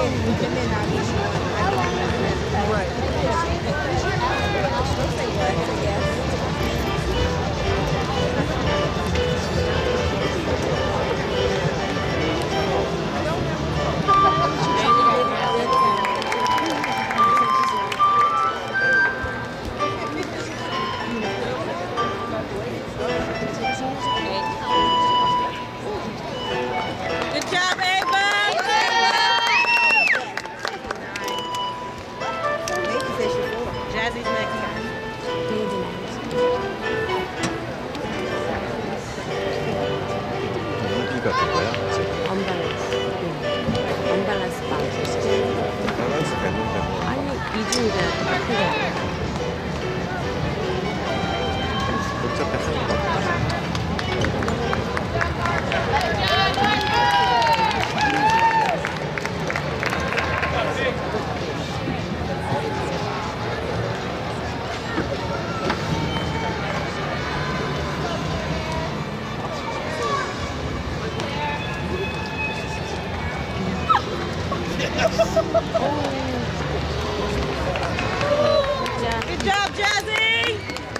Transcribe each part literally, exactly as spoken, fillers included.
Good job, Jazzy!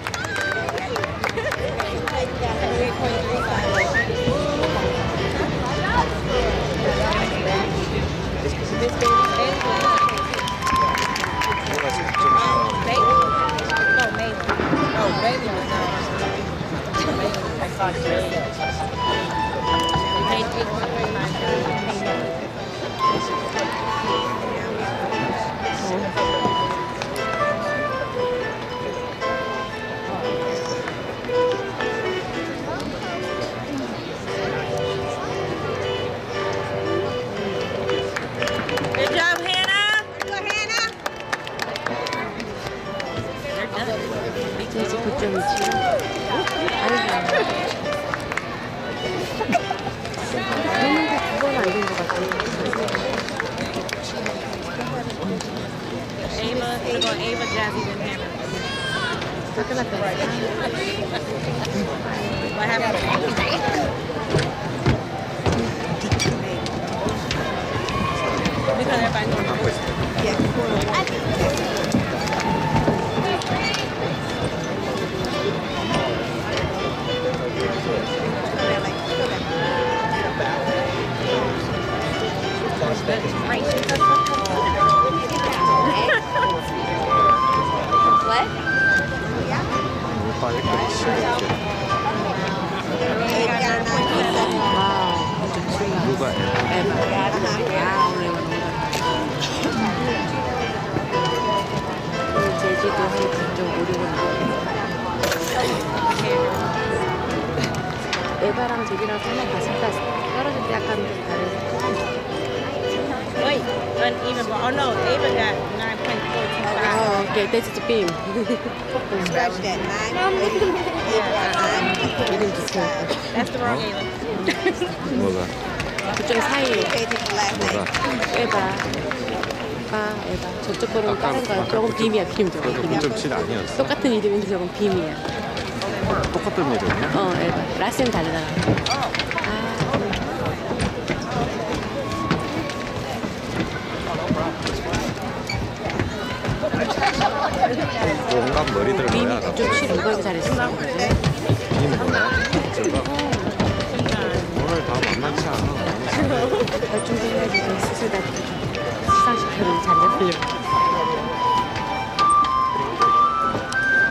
Ava, Jazzy, then Hannah. Talk about that. What happened? Because everybody's going to voice. What? 누가 제주도 한 좀 오리고 에바랑 제주랑 설마 갔을 때 떨어질 때 약간 좀 다른. Wait, uneven ball. Oh no, Ava got nine point four two five. Oh, okay, that's the beam. Scratch that nine. 이름 비슷해. That's the wrong Ava. 뭐가? 그쪽 사이에 뭐가? 에바. 아, 에바. 저쪽 거는 다른 거야. 저건 빔이야, 빔 저거. 저거 구 점 칠 아니었어? 똑같은 이름인데 저건 빔이야. 똑같은 이름이야? 어, 에바. 라스는 다르잖아. 온갖 머리들 빔이 뭐야? 그쪽 칠 이거 잘했어. 빔 뭐야? 저거? 오늘 다 만만치 않아. 잘 준비해야지. 스스로 다 시상식회를 잘 내보려고.